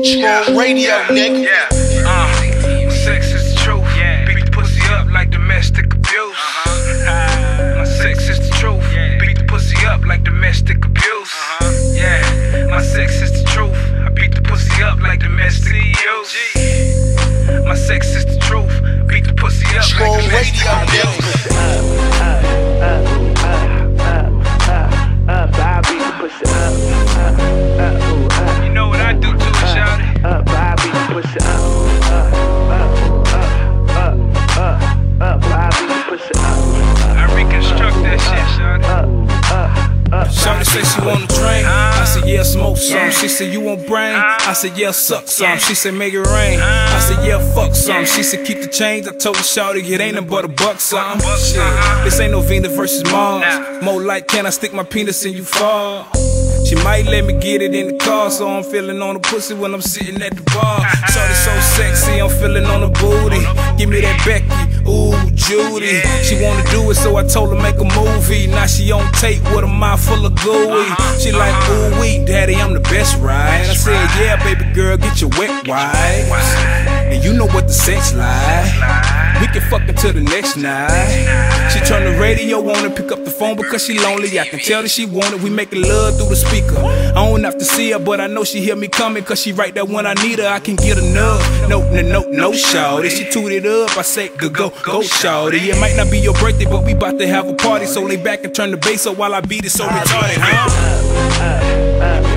Strong radio, nigga. Yeah. Sex is the truth. Beat the pussy up like domestic abuse. My sex is the truth. Beat the pussy up like domestic abuse. Yeah. My sex is the truth. I beat the pussy up like domestic abuse. My sex is the truth. Beat the pussy up like domestic abuse. You know what I do to it, shawty? I beat the pussy I reconstruct that shit, shawty. Shawty say she want a drink. I said yeah, smoke some. She said you want brain. I said yeah, suck some. She said make it rain. I said yeah, fuck some. She said keep the change. I told her shawty it ain't nothing but a buck something. Shit, this ain't no Venus versus Mars. More like can I stick my penis in you fall? She might let me get it in the car, so I'm feeling on the pussy when I'm sitting at the bar. Shawty so sexy, I'm feeling on the booty. Give me that Becky, ooh, Judy. She wanna do it, so I told her make a movie. Now she on tape with a mouth full of gooey. She like, ooh wee, daddy, I'm the best, right? I said, yeah, baby girl, get your wet wipes. And you know what the sex like. We can fuck until the next night. She turn the radio on and pick up the phone because she lonely. I can tell that she want it, we making love through the speaker. I don't have to see her, but I know she hear me coming, cause she right there when I need her. I can get enough. No, shawty. She tooted up, I say go shawty. It might not be your birthday, but we bout to have a party. So lay back and turn the bass up while I beat it so retarded, huh?